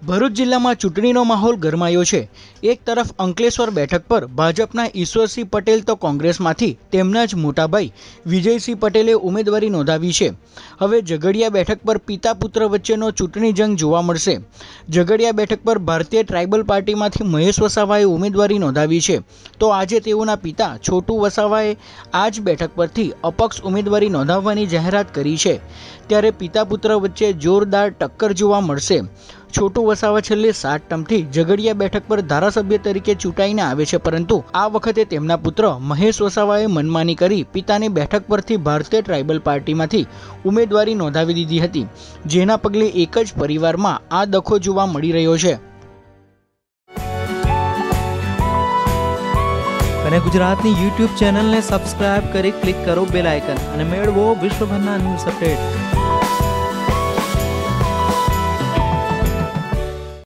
ભરૂચ જિલ્લામાં ચૂંટણીનો માહોલ ગરમાયો છે। એક તરફ અંકલેશ્વર બેઠક પર ભાજપના ઈશ્વરસિંહ પટેલ તો કોંગ્રેસમાંથી તેમના જ મોટા ભાઈ વિજયસિંહ પટેલે ઉમેદવારી નોંધાવી છે। હવે ઝઘડિયા બેઠક પર પિતા પુત્ર વચ્ચેનો ચૂંટણી જંગ જોવા મળશે। ઝઘડિયા બેઠક પર ભારતીય ટ્રાઇબલ પાર્ટીમાંથી મહેશ વસાવાએ ઉમેદવારી નોંધાવી છે, તો આજે તેઓના પિતા છોટુ વસાવાએ આ જ બેઠક પરથી અપક્ષ ઉમેદવારી નોંધાવવાની જાહેરાત કરી છે। ત્યારે પિતા પુત્ર વચ્ચે જોરદાર ટક્કર જોવા મળશે। છોટુ વસાવા છેલ્લે 7 ટર્મથી ઝઘડિયા બેઠક પર ધારાસભ્ય તરીકે ચૂંટાઈને આવે છે, પરંતુ આ વખતે તેમના પુત્ર મહેશ વસાવાએ મનમાની કરી પિતાની બેઠક પરથી ભારતીય ટ્રાઇબલ પાર્ટીમાંથી ઉમેદવારી નોંધાવી દીધી હતી, જેના પગલે એક જ પરિવારમાં આ દખો જોવા મળી રહ્યો છે। અને ગુજરાતની YouTube ચેનલને સબસ્ક્રાઇબ કરી ક્લિક કરો બેલ આઇકન અને મેળવો વિશ્વભરના ન્યૂઝ અપડેટ।